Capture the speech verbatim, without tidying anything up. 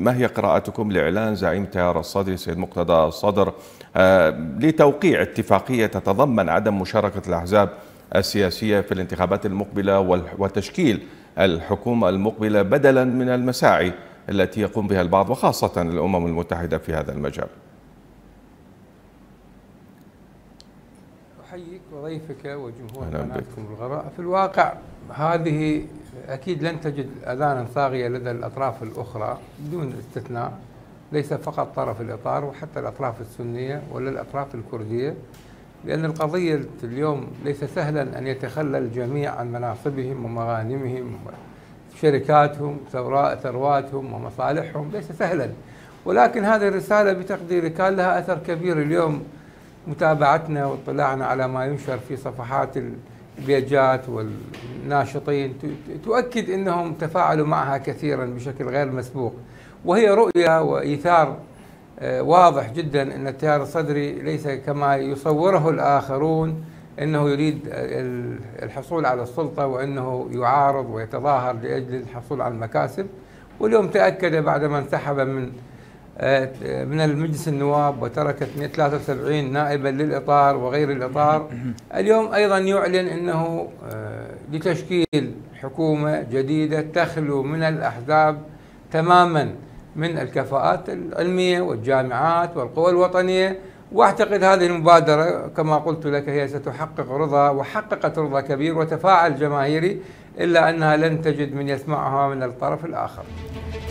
ما هي قراءتكم لإعلان زعيم التيار الصدري سيد مقتدى الصدر لتوقيع اتفاقية تتضمن عدم مشاركة الأحزاب السياسية في الانتخابات المقبلة وتشكيل الحكومة المقبلة بدلا من المساعي التي يقوم بها البعض وخاصة الأمم المتحدة في هذا المجال؟ أحييك وضيفك وجمهور قناتكم الغراء. في الواقع هذه أكيد لن تجد أذانا صاغية لدى الأطراف الأخرى بدون استثناء، ليس فقط طرف الإطار وحتى الأطراف السنية ولا الأطراف الكردية، لأن القضية اليوم ليس سهلا أن يتخلى الجميع عن مناصبهم ومغانمهم وشركاتهم ثرواتهم ومصالحهم، ليس سهلا. ولكن هذه الرسالة بتقديري كان لها أثر كبير اليوم. متابعتنا واطلاعنا على ما ينشر في صفحات البيجات والناشطين تؤكد أنهم تفاعلوا معها كثيرا بشكل غير مسبوق، وهي رؤية وإيثار واضح جدا أن التيار الصدري ليس كما يصوره الآخرون أنه يريد الحصول على السلطة وأنه يعارض ويتظاهر لأجل الحصول على المكاسب. واليوم تأكد بعدما انسحب من من المجلس النواب وترك ثلاثة وسبعين نائبا للإطار وغير الإطار، اليوم أيضا يعلن أنه لتشكيل حكومة جديدة تخلو من الأحزاب تماما من الكفاءات العلمية والجامعات والقوى الوطنية. واعتقد هذه المبادرة كما قلت لك هي ستحقق رضا وحققت رضا كبير وتفاعل جماهيري، إلا أنها لن تجد من يسمعها من الطرف الآخر.